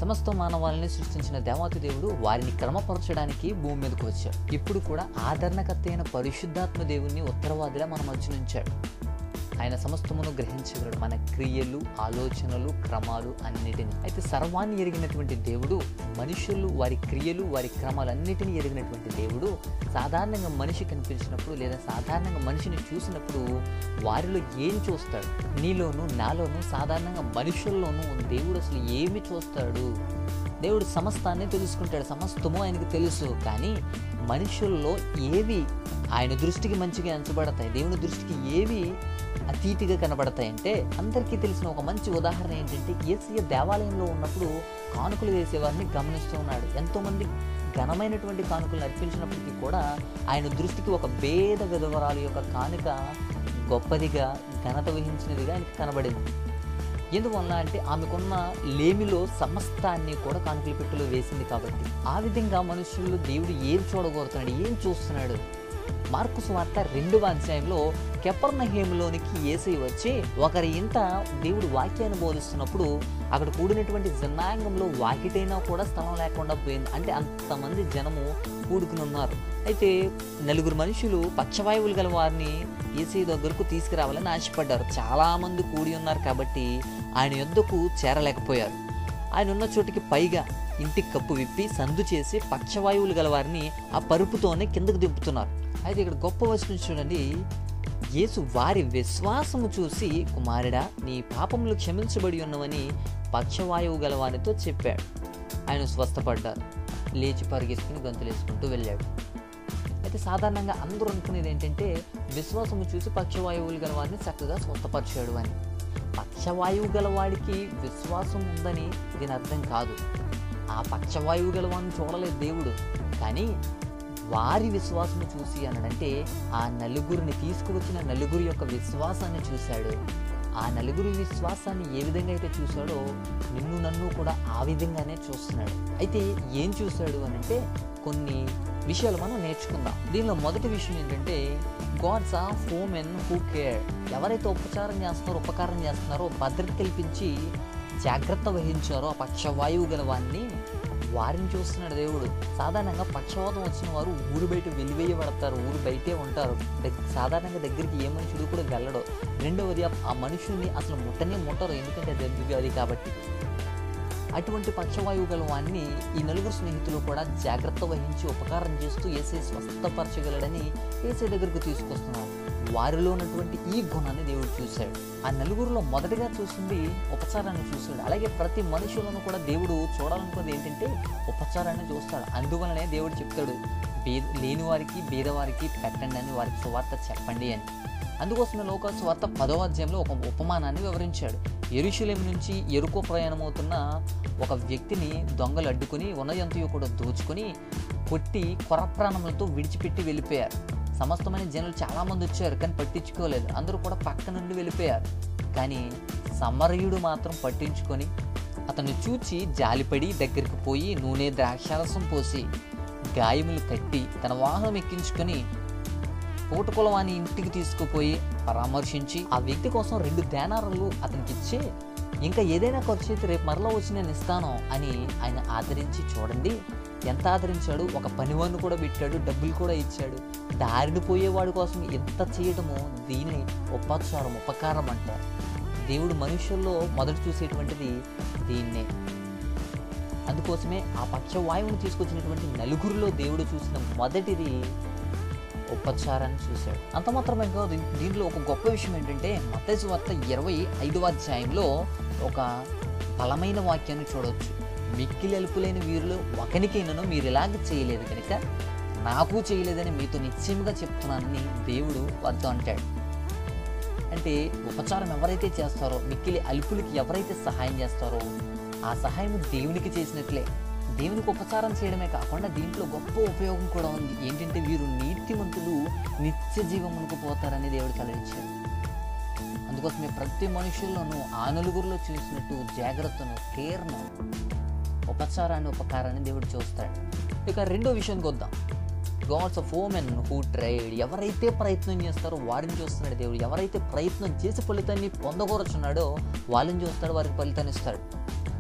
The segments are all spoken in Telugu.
సమస్త మానవాళిని సృష్టించిన దేవాతి దేవుడు వారిని క్రమపరచడానికి భూమి మీదకు వచ్చాడు. ఇప్పుడు కూడా ఆదరణకర్త అయిన పరిశుద్ధాత్మ దేవుణ్ణి ఉత్తరవాదిలా మన మధ్య ఉంచాడు. ఆయన సమస్తమును గ్రహించగలడు, మన క్రియలు, ఆలోచనలు, క్రమాలు అన్నిటినీ. అయితే సర్వాన్ని ఎరిగినటువంటి దేవుడు, మనుషులు వారి క్రియలు, వారి క్రమాలు అన్నిటినీ ఎరిగినటువంటి దేవుడు సాధారణంగా మనిషి కనిపించినప్పుడు లేదా సాధారణంగా మనిషిని చూసినప్పుడు వారిలో ఏం చూస్తాడు? నీలోను నాలోను సాధారణంగా మనుషుల్లోనూ దేవుడు అసలు ఏమి చూస్తాడు? దేవుడు సమస్తాన్ని తెలుసుకుంటాడు, సమస్తము ఆయనకు తెలుసు. కానీ మనుషుల్లో ఏవి ఆయన దృష్టికి మంచిగా ఎంచబడతాయి, దేవుని దృష్టికి ఏవి అతీతిగా కనబడతాయంటే అందరికీ తెలిసిన ఒక మంచి ఉదాహరణ ఏంటంటే, యేసయ్య దేవాలయంలో ఉన్నప్పుడు కానుకలు వేసేవారిని గమనిస్తూ ఉన్నాడు. ఎంతోమంది ఘనమైనటువంటి కానుకలు అర్పించినప్పటికీ కూడా ఆయన దృష్టికి ఒక భేద విధవరాల యొక్క కానుక గొప్పదిగా, ఘనత వహించినదిగా ఆయనకు కనబడింది. ఎందువల్ల అంటే ఆమెకున్న లేమిలో సమస్తాన్ని కూడా కానుకల పెట్టెలో వేసింది కాబట్టి. ఆ విధంగా మనుషులు దేవుడు ఏం చూడగోరుతున్నాడు, ఏం చూస్తున్నాడు? మార్కు సువార్త 2వ అధ్యాయంలో కెఫర్నహూములోనికి యేసయ్య వచ్చి ఒకరి ఇంట దేవుడు వాక్యాన్ని బోధిస్తున్నప్పుడు అక్కడ కూడినటువంటి జనాంగంలో వాకిటైనా కూడా స్థలం లేకుండా పోయింది. అంటే అంతమంది జనము కూడుకుని ఉన్నారు. అయితే 4 మనుషులు పక్షవాయువులు గల వారిని యేసయ్య దగ్గరకు తీసుకురావాలని ఆశపడ్డారు. చాలామంది కూడి ఉన్నారు కాబట్టి ఆయన యొద్దకు చేరలేకపోయారు. ఆయన ఉన్న చోటికి పైగా ఇంటికి కప్పు విప్పి సందు చేసి పక్షవాయువులు గల వారిని ఆ పరుపుతోనే కిందకు దింపుతున్నారు. అయితే ఇక్కడ గొప్ప వచనం చూడండి, యేసు వారి విశ్వాసము చూసి, కుమారుడా నీ పాపములు క్షమించబడి ఉన్నవని పక్షవాయువు గలవానితో చెప్పాడు. ఆయన స్వస్థపడ్డారు, లేచి పరిగెత్తుకుని గంతులేసుకుంటూ వెళ్ళాడు. అయితే సాధారణంగా అందరూ అనుకునేది ఏంటంటే విశ్వాసము చూసి పక్షవాయువులు గలవారిని చక్కగా స్వస్థపరిచాడు అని. పక్షవాయువు గలవాడికి విశ్వాసం ఉందని దీని అర్థం కాదు. ఆ పక్షవాయువు గలవాడిని చూడలేదు దేవుడు, కానీ వారి విశ్వాసము చూసి అనంటే ఆ నలుగురిని తీసుకువచ్చిన నలుగురి యొక్క విశ్వాసాన్ని చూశాడు. ఆ నలుగురి విశ్వాసాన్ని ఏ విధంగా అయితే చూశాడో నిన్ను నన్ను కూడా ఆ విధంగానే చూస్తున్నాడు. అయితే ఏం చూశాడు అనంటే కొన్ని విషయాలు మనం నేర్చుకుందాం. దీనిలో మొదటి విషయం ఏంటంటే gods of women who care. ఎవరైతే ఉపకారం చేస్తున్నారో, భద్రత కల్పించి జాగ్రత్త వహించారో ఆ పక్షవాయువు గల వారిని చూస్తున్నాడు దేవుడు. సాధారణంగా పక్షవాతం వచ్చిన వారు ఊరు బయట వెలివేయబడతారు, ఊరు బయటే ఉంటారు. సాధారణంగా దగ్గరికి ఏ మనుషుడు కూడా వెళ్ళడు. రెండవది ఆ మనుషుల్ని అసలు ముట్టరు, ఎందుకంటే అది కాబట్టి. అటువంటి పక్షవాయువు గల వాడిని ఈ 4 స్నేహితులు కూడా జాగ్రత్త వహించి ఉపకారం చేస్తూ యేసయ్య స్వస్థపరచగలడని యేసయ్య దగ్గరకు తీసుకొస్తున్నారు. వారిలో ఉన్నటువంటి ఈ గుణాన్ని దేవుడు చూశాడు. ఆ 4 మొదటిగా చూసింది ఉపచారాన్ని చూశాడు. అలాగే ప్రతి మనుషులను కూడా దేవుడు చూడాలనుకున్నది ఏంటంటే ఉపచారాన్ని చూస్తాడు. అందువలనే దేవుడు చెప్తాడు, లేని వారికి బీదవారికి పెట్టండి అని, వారికి సువార్త చెప్పండి అని. అందుకోసమే లోకాసు సువార్త 10వ అధ్యాయంలో ఒక ఉపమానాన్ని వివరించాడు. యెరూషలేము నుంచి యెరికో ప్రయాణమవుతున్న ఒక వ్యక్తిని దొంగలు అడ్డుకుని ఉన్నయంతయు కూడా దోచుకొని కొట్టి కొరప్రాణములతో విడిచిపెట్టి వెళ్ళిపోయారు. సమస్తమైన జనులు చాలామంది వచ్చారు, కానీ పట్టించుకోలేదు. అందరూ కూడా పక్క నుండి వెళ్ళిపోయారు. కానీ సమరయుడు మాత్రం పట్టించుకొని అతన్ని చూచి జాలిపడి దగ్గరికి పోయి నూనె ద్రాక్షారసం పోసి గాయములు కట్టి తన వాహనం ఎక్కించుకొని తోటకులవాని ఇంటికి తీసుకుపోయి పరామర్శించి ఆ వ్యక్తి కోసం 2 దేనారాలు అతనికి ఇచ్చి, ఇంకా ఏదైనా ఖర్చు అయితే రేపు మరలా వచ్చి నేను ఇస్తాను అని ఆయన ఆదరించి, చూడండి ఎంత ఆదరించాడు. ఒక పనివాడిని కూడా పెట్టాడు, డబ్బులు కూడా ఇచ్చాడు. దారిని పోయేవాడి కోసం ఎంత చేయటమో దీన్ని ఉపకారం అంటారు. దేవుడు మనుషుల్లో మొదట చూసేటువంటిది దీన్నే. అందుకోసమే ఆ పక్షవాయువుని తీసుకొచ్చినటువంటి 4 దేవుడు చూసిన మొదటిది ఉపచారాన్ని చూశాడు. అంత మాత్రమే కాదు, దీంట్లో ఒక గొప్ప విషయం ఏంటంటే మత్తయి సువార్త 25వ అధ్యాయంలో ఒక బలమైన వాక్యాన్ని చూడవచ్చు. మిక్కిలి అల్పులైన వీరిలో ఒకనికైనాను మీరు ఇలాగ చేయలేదు కనుక నాకు చేయలేదని మీతో నిశ్చయంగా చెప్తున్నానని దేవుడు వద్ద అంటాడు. అంటే ఉపచారం ఎవరైతే చేస్తారో, మిక్కిలి అల్పులకి ఎవరైతే సహాయం చేస్తారో ఆ సహాయం దేవునికి చేసినట్లే. దేవునికి ఉపచారం చేయడమే కాకుండా దీంట్లో గొప్ప ఉపయోగం కూడా ఉంది. ఏంటంటే వీరు నీతిమంతులు నిత్య జీవమునకు పోతారని దేవుడు సెలవిచ్చాడు. అందుకోసమే ప్రతి మనుషుల్లోనూ ఆ 4 చూసినట్టు జాగ్రత్తను, కేర్ను, ఉపకారాన్ని దేవుడు చూస్తాడు. ఇక 2వ విషయానికి వద్దాం. Gods of women who tried. ఎవరైతే ప్రయత్నం చేస్తారో వారిని చూస్తున్నాడు దేవుడు. ఎవరైతే ప్రయత్నం చేసి ఫలితాన్ని పొందగోరుచున్నాడో వాళ్ళని చూస్తాడు, వారికి ఫలితాన్ని ఇస్తాడు.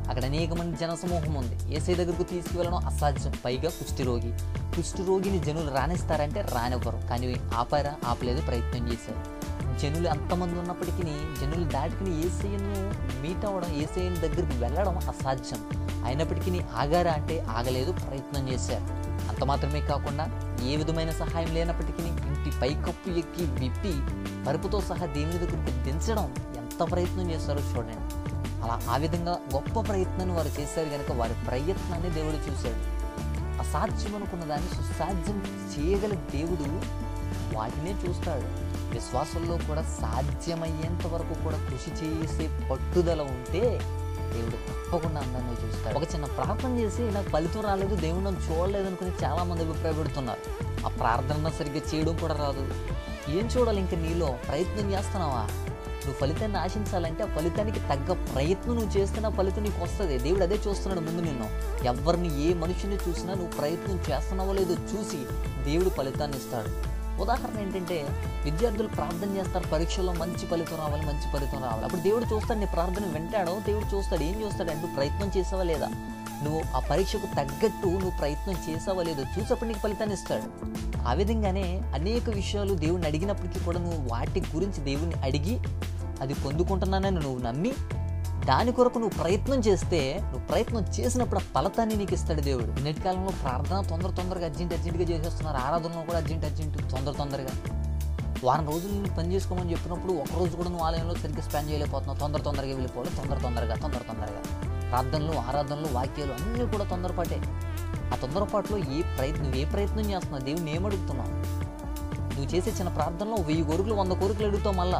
అక్కడ అనేక మంది జనసమూహం ఉంది. యేసయ్య దగ్గరకు తీసుకువెళ్ళడం అసాధ్యం. పైగా కుష్ఠరోగిని జనులు రాణిస్తారంటే రానివ్వరు. కానీ ఆపలేదు, ప్రయత్నం చేశారు. జనులు అంతమంది ఉన్నప్పటికీ జనులు దాటుకుని యేసయ్యను మీట్ అవ్వడం, యేసయ్య దగ్గరికి వెళ్ళడం అసాధ్యం. అయినప్పటికీ ఆగారా అంటే ఆగలేదు, ప్రయత్నం చేశారు. అంత మాత్రమే కాకుండా ఏ విధమైన సహాయం లేనప్పటికీ ఇంటి పైకప్పు ఎక్కి విప్పి పరుపుతో సహా దేవుని దగ్గరకు దించడం ఎంత ప్రయత్నం చేశారో చూడండి. ఆ విధంగా గొప్ప ప్రయత్నాన్ని వారు చేశారు కనుక వారి ప్రయత్నాన్ని దేవుడు చూశాడు. అసాధ్యం అనుకున్న దాన్ని సుసాధ్యం చేయగల దేవుడు వాటినే చూస్తాడు. విశ్వాసంలో కూడా సాధ్యమయ్యేంత వరకు కూడా కృషి చేసే పట్టుదల ఉంటే దేవుడు తప్పకుండా అందరినీ చూస్తాడు. ఒక చిన్న ప్రార్థన చేసి నాకు ఫలితం రాలేదు, దేవుడు నన్ను చూడలేదు అనుకుని చాలామంది అభిప్రాయపడుతున్నారు. ఆ ప్రార్థన సరిగ్గా చేయడం కూడా రాదు. ఏం చూడాలి? ఇంక నీలో ప్రయత్నం చేస్తున్నావా? నువ్వు ఫలితాన్ని ఆశించాలంటే ఆ ఫలితానికి తగ్గ ప్రయత్నం నువ్వు చేస్తున్నా ఫలితం నీకు వస్తుంది. దేవుడు అదే చూస్తున్నాడు ముందు నిన్ను. ఎవరిని ఏ మనిషిని చూసినా నువ్వు ప్రయత్నం చేస్తున్నావో లేదో చూసి దేవుడు ఫలితాన్ని ఇస్తాడు. ఉదాహరణ ఏంటంటే, విద్యార్థులు ప్రార్థన చేస్తారు, పరీక్షలో మంచి ఫలితం రావాలి. అప్పుడు దేవుడు చూస్తాడు, నీ ప్రార్థన వింటాడో దేవుడు చూస్తాడు. ఏం చూస్తాడు అంటే, నువ్వు ప్రయత్నం చేసావా లేదా, నువ్వు ఆ పరీక్షకు తగ్గట్టు నువ్వు ప్రయత్నం చేసావా లేదో చూసప్పుడు నీకు ఫలితాన్ని ఇస్తాడు. ఆ విధంగానే అనేక విషయాలు దేవుడిని అడిగినప్పటికీ కూడా నువ్వు వాటి గురించి దేవుడిని అడిగి అది పొందుకుంటున్నానని నువ్వు నమ్మి దాని కొరకు నువ్వు ప్రయత్నం చేస్తే, నువ్వు ప్రయత్నం చేసినప్పుడు ఆ ఫలితాన్ని నీకు ఇస్తాడు దేవుడు. నేటి కాలంలో ప్రార్థన తొందరగా అర్జెంటుగా చేసేస్తున్నారు. ఆరాధనలో కూడా అర్జెంటు తొందరగా. వారం రోజులు నువ్వు పని చేసుకోమని చెప్పినప్పుడు ఒకరోజు కూడా నువ్వు ఆలయంలో సరిగ్గా స్పెండ్ చేయలేకపోతున్నావు. తొందరగా వెళ్ళిపోవాలి, తొందరగా. ప్రార్థనలు, ఆరాధనలు, వాక్యాలు అన్నీ కూడా తొందరపాటే. ఆ తొందరపాటులో ఏ ప్రయత్నం చేస్తున్నావు? దేవుడిని ఏమడుగుతున్నావు? నువ్వు చేసే చిన్న ప్రార్థనలో 1000 కోరికలు 100 కోరికలు అడుగుతావు. మళ్ళా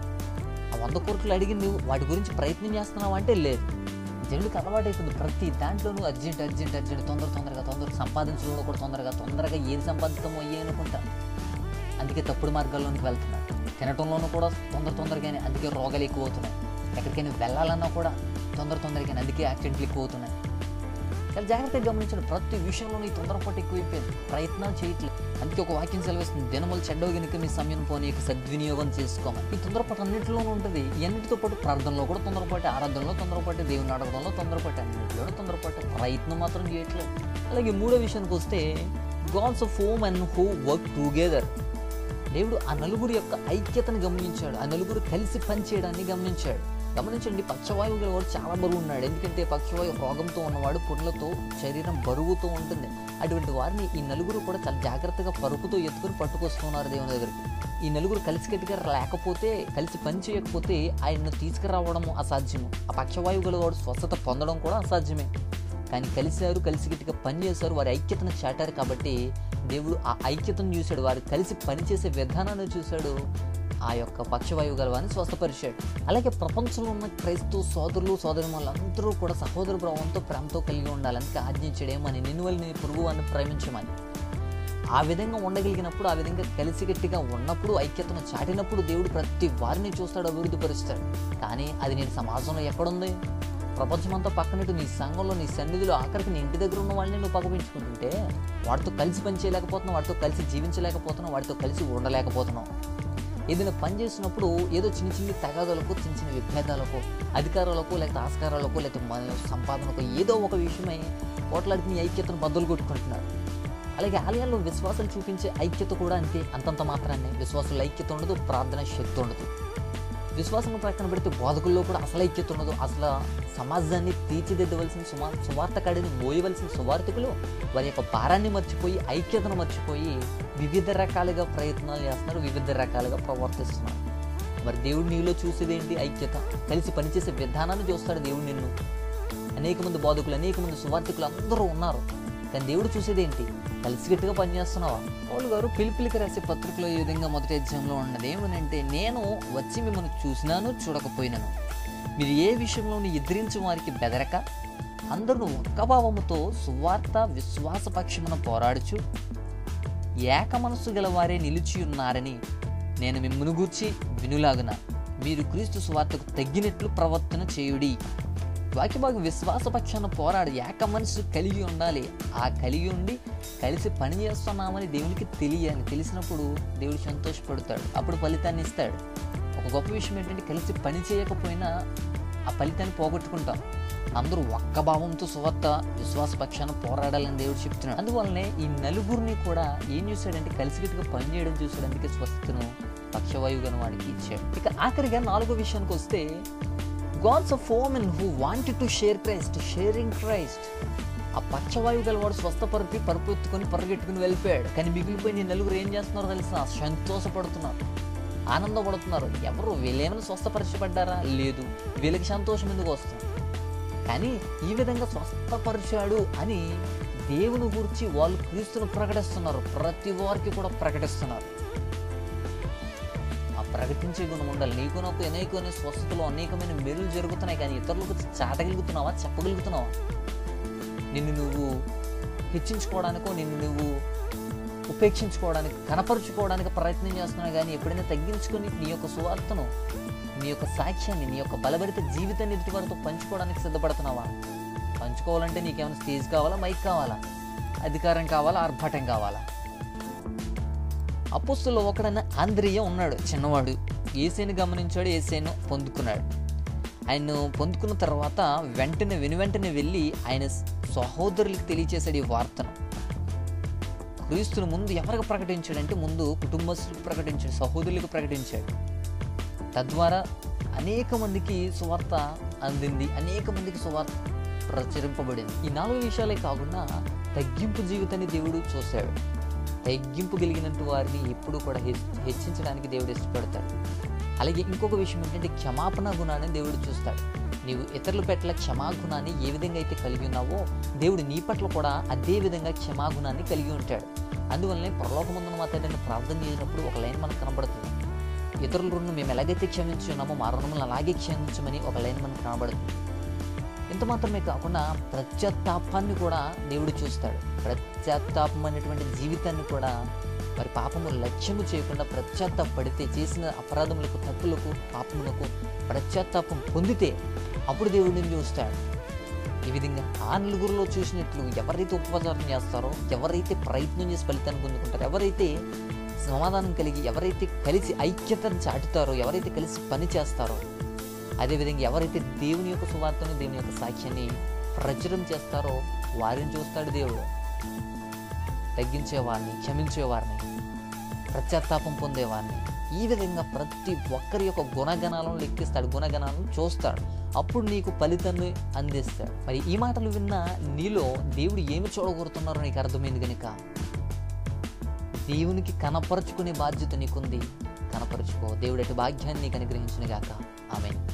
ఆ 100 కోరికలు అడిగి నువ్వు వాటి గురించి ప్రయత్నం చేస్తున్నావు అంటే లేదు. జనుడికి అలవాటైపోతుంది. ప్రతి దాంట్లోనూ అర్జెంట్ తొందరగా సంపాదించడంలో కూడా తొందరగా ఏది సంపాదిస్తామో అనుకుంటా. అందుకే తప్పుడు మార్గాల్లోనికి వెళ్తున్నారు. తినటంలోనూ కూడా తొందరగానే, అందుకే రోగాలు ఎక్కువ అవుతున్నాయి. ఎక్కడికైనా వెళ్ళాలన్నా కూడా తొందరగానే, అందుకే యాక్సిడెంట్లు ఎక్కువ అవుతున్నాయి. చాలా జాగ్రత్తగా గమనించండి. ప్రతి విషయంలోనూ ఈ తొందరపాటు ఎక్కువైపోయింది. ప్రయత్నాలు చేయట్లేదు. అందుకే ఒక వాక్యం సెలవిస్తుంది, దినములు చెడ్డవ గనుక మీ సమయం పోనీక సద్వినియోగం చేసుకోమని. ఈ తొందరపాటు అన్నింటిలోనూ ఉంటుంది. అన్నిటితో పాటు ప్రార్థనలో కూడా తొందరపాటు, ఆరాధనలో తొందరపాటు, దేవుని అడగడంలో తొందరపాటు, అన్నింటిలోనూ తొందరపాటు. ప్రయత్నం మాత్రం చేయట్లేదు. అలాగే మూడో విషయానికి వస్తే, gods of home and who work together. దేవుడు ఆ నలుగురు యొక్క ఐక్యతను గమనించాడు. ఆ నలుగురు కలిసి పనిచేయడాన్ని గమనించాడు. గమనించండి, పక్షవాయువు గలవాడు చాలా బరువు ఉన్నాడు. ఎందుకంటే పక్షవాయు రోగంతో ఉన్నవాడు, పుండ్లతో శరీరం బరువుతో ఉంటుంది. అటువంటి వారిని ఈ నలుగురు కూడా చాలా జాగ్రత్తగా పరుపుతో ఎత్తుకుని పట్టుకొస్తున్నారు దేవుని దగ్గరికి. ఈ నలుగురు కలిసికట్టుగా లేకపోతే, కలిసి పని చేయకపోతే ఆయన్ను తీసుకురావడము అసాధ్యము. ఆ పక్షవాయువు గలవాడు స్వస్థత పొందడం కూడా అసాధ్యమే. కానీ కలిసికట్టుగా పనిచేశారు, వారి ఐక్యతను చాటారు. కాబట్టి దేవుడు ఆ ఐక్యతను చూశాడు, వారు కలిసి పనిచేసే విధానాన్ని చూశాడు. ఆ యొక్క పక్షవాయువు గలవాన్ని స్వస్థపరిచాడు. అలాగే ప్రపంచంలో ఉన్న క్రైస్తవ సోదరులు సోదరిమణులందరూ కూడా సహోదర భావంతో ప్రేమతో కలిగి ఉండాలని ఆజ్ఞించడేమని, నిన్ను వల్ల నీ పొరుగు వారిని ప్రేమించమని. ఆ విధంగా ఉండగలిగినప్పుడు, ఆ విధంగా కలిసికట్టుగా ఉన్నప్పుడు, ఐక్యతను చాటినప్పుడు దేవుడు ప్రతి వారిని చూస్తాడు, అభివృద్ధి పరుస్తాడు. కానీ అది నేను సమాజంలో ఎక్కడుంది? ప్రపంచమంతా పక్కనట్టు నీ సంఘంలో, నీ సన్నిధిలో, ఆఖరికి నీ ఇంటి దగ్గర ఉన్న వాళ్ళని నువ్వు పగపించుకుంటుంటే వాటితో కలిసి పని చేయలేకపోతున్నావు, వాటితో కలిసి జీవించలేకపోతున్నావు, వాటితో కలిసి ఉండలేకపోతున్నావు. ఏదైనా పని చేసినప్పుడు ఏదో చిన్న తగాదాలకు, చిన్న విభేదాలకు, అధికారాలకు, లేకపోతే ఆస్కారాలకు, లేకపోతే సంపాదనకు ఏదో ఒక విషయమై పోట్లాడికి నీ ఐక్యతను బద్దలు కొట్టుకుంటున్నారు. అలాగే ఆలయాల్లో విశ్వాసాలు చూపించే ఐక్యత కూడా అంతే, అంతంత మాత్రాన్ని. విశ్వాసుల ఐక్యత ఉండదు, ప్రార్థన శక్తి ఉండదు. విశ్వాసం ప్రక్కన పెడితే బోధకుల్లో కూడా అసలు ఐక్యత ఉండదు. అసలు సమాజాన్ని తీర్చిదిద్దవలసిన, సువార్తకాడిని మోయవలసిన సువార్తికులు వారి యొక్క భారాన్ని మర్చిపోయి, ఐక్యతను మర్చిపోయి వివిధ రకాలుగా ప్రయత్నాలు చేస్తున్నారు, వివిధ రకాలుగా ప్రవర్తిస్తున్నారు. మరి దేవుడు నీలో చూసేది ఏంటి? ఐక్యత. కలిసి పనిచేసే విధానాన్ని చూస్తాడు దేవుడు నిన్ను. అనేక మంది బోధకులు, అనేక మంది సువార్తికులు అందరూ ఉన్నారు. కానీ దేవుడు చూసేది ఏంటి? కలిసికట్టుగా పనిచేస్తున్నావా? పౌలు గారు ఫిలిప్పీయులకు రాసే పత్రికలో ఈ విధంగా మొదటి అధ్యాయంలో ఉన్నది ఏమనంటే, నేను వచ్చి మిమ్మల్ని చూసినాను, చూడకపోయినాను, మీరు ఏ విషయంలోనూ ఎదిరించే వారికి బెదరక అందరూ ఒక్క భావముతో సువార్త విశ్వాస పక్షమున పోరాడుచు ఏక మనస్సు గల వారే నిలిచి ఉన్నారని నేను మిమ్మును గూర్చి వినులాగున మీరు క్రీస్తు సువార్తకు తగ్గినట్లు ప్రవర్తన చేయుడి. వాక్యభాగం విశ్వాస పక్షాన పోరాడి ఏక మనసు కలిగి ఉండాలి. ఆ కలిగి ఉండి కలిసి పని చేస్తున్నామని దేవునికి తెలియాలి. తెలిసినప్పుడు దేవుడు సంతోషపడతాడు, అప్పుడు ఫలితాన్ని ఇస్తాడు. ఒక గొప్ప విషయం ఏంటంటే, కలిసి పని చేయకపోయినా ఆ ఫలితాన్ని పోగొట్టుకుంటాం. అందరూ ఒక్క భావంతో సువార్త విశ్వాస పక్షాన పోరాడాలని దేవుడు చెప్తున్నాడు. అందువల్లనే ఈ నలుగురిని కూడా ఏం చూశాడంటే కలిసికట్టుగా పనిచేయడం చూశాడు. అందుకే స్వస్థతను పక్షవాయువుగా వాడికి ఇచ్చాడు. ఇక ఆఖరిగా 4వ విషయానికి వస్తే, gods of women who wanted to share Christ, sharing Christ. ఆ పక్షవాయువు గలవాడు స్వస్థపరిపి పరుపెత్తుకొని పరిగెట్టుకుని వెళ్ళిపోయాడు. కానీ మిగిలిపోయి నలుగురు ఏం చేస్తున్నారో తెలుసా? సంతోషపడుతున్నారు, ఆనందపడుతున్నారు. ఎవరు వీళ్ళేమైనా స్వస్థపరచబడ్డారా? లేదు. వీళ్ళకి సంతోషం ఎందుకు వస్తుంది? కానీ ఈ విధంగా స్వస్థపరిచాడు అని దేవుని గురించి వాళ్ళు క్రీస్తును ప్రకటిస్తున్నారు. ప్రతి వారికి కూడా ప్రకటిస్తున్నారు. ఆ ప్రకటించే గుణం ఉండాలి. నీకు నాకు అనేకమైన స్వస్థతలు, అనేకమైన మేలులు జరుగుతున్నాయి. కానీ ఇతరులకు చాటగలుగుతున్నావా? చెప్పగలుగుతున్నావా? నిన్ను నువ్వు హెచ్చించుకోవడానికో, నిన్ను నువ్వు ఉపేక్షించుకోవడానికి, కనపరుచుకోవడానికి ప్రయత్నం చేస్తున్నావు. కానీ ఎప్పుడైనా తగ్గించుకొని నీ యొక్క సువార్తను, నీ యొక్క సాక్ష్యాన్ని, నీ యొక్క బలభరిత జీవితాన్ని ఎదుటి వారితో పంచుకోవడానికి సిద్ధపడుతున్నావా? పంచుకోవాలంటే నీకేమైనా స్టేజ్ కావాలా? మైక్ కావాలా? అధికారం కావాలా? ఆర్భాటం కావాలా? అపోస్తలుల్లో ఒకడైన ఆంద్రియ ఉన్నాడు, చిన్నవాడు. యేసేను గమనించాడు, యేసేను పొందుకున్నాడు. ఆయన పొందుకున్న తర్వాత వెంటనే వెళ్ళి ఆయన సహోదరులకు తెలియచేశాడు ఈ వార్తను. క్రీస్తును ముందు ఎవరికి ప్రకటించాడంటే, ముందు కుటుంబస్తులకు ప్రకటించాడు, సహోదరులకు ప్రకటించాడు. తద్వారా అనేక మందికి సువార్త అందింది, అనేక మందికి సువార్త ప్రచురింపబడింది. ఈ 4 విషయాలే కాకుండా తగ్గింపు జీవితాన్ని దేవుడు చూశాడు. తగ్గింపు కలిగినట్టు వారిని ఎప్పుడు కూడా హెచ్చించడానికి దేవుడు ఇష్టపడతాడు. అలాగే ఇంకొక విషయం ఏంటంటే, క్షమాపణ గుణాన్ని దేవుడు చూస్తాడు. నీవు ఇతరుల పట్ల క్షమాగుణాన్ని ఏ విధంగా అయితే కలిగి ఉన్నావో, దేవుడు నీ పట్ల కూడా అదే విధంగా క్షమాగుణాన్ని కలిగి ఉంటాడు. అందువల్లనే పరలోకమందున మా తండ్రిని ప్రార్థన చేసినప్పుడు ఒక లైన్ మనకు కనబడుతుంది. ఇతరుల రుణం మేము ఎలాగైతే క్షమించున్నామో మా రుణములను అలాగే క్షమించమని ఒక లైన్ మనకు కనబడుతుంది. ఇంత మాత్రమే కాకుండా పశ్చాత్తాపాన్ని కూడా దేవుడు చూస్తాడు. పశ్చాత్తాపం అనేటువంటి జీవితాన్ని కూడా, మరి పాపము లక్ష్యము చేయకుండా పశ్చాత్తాపడితే, చేసిన అపరాధములకు, తప్పులకు, పాపములకు పశ్చాత్తాపం పొందితే అప్పుడు దేవుడిని చూస్తాడు. ఈ విధంగా ఆ నలుగురిలో చూసినట్లు ఎవరైతే ఉపవాసం చేస్తారో, ఎవరైతే ప్రయత్నం చేసి ఫలితాన్ని పొందుకుంటారో, ఎవరైతే సమాధానం కలిగి, ఎవరైతే కలిసి ఐక్యతను చాటుతారో, ఎవరైతే కలిసి పని చేస్తారో, అదేవిధంగా ఎవరైతే దేవుని యొక్క సువార్తను, దేవుని యొక్క సాక్ష్యాన్ని ప్రచురం చేస్తారో వారిని చూస్తాడు దేవుడు. తగ్గించేవారిని, క్షమించేవారిని, పశ్చాత్తాపం పొందేవారిని, ఈ విధంగా ప్రతి ఒక్కరి యొక్క గుణగణాలను లెక్కిస్తాడు, గుణగణాలను చూస్తాడు. అప్పుడు నీకు ఫలితాన్ని అందిస్తాడు. మరి ఈ మాటలు విన్న నీలో దేవుడు ఏమి చూడగోరుతున్నారో నీకు అర్థమైంది కనుక దేవునికి కనపరుచుకునే బాధ్యత నీకుంది. కనపరుచుకో. దేవుడు అటు భాగ్యాన్ని నీకు అనుగ్రహించును గాక. ఆమేన్.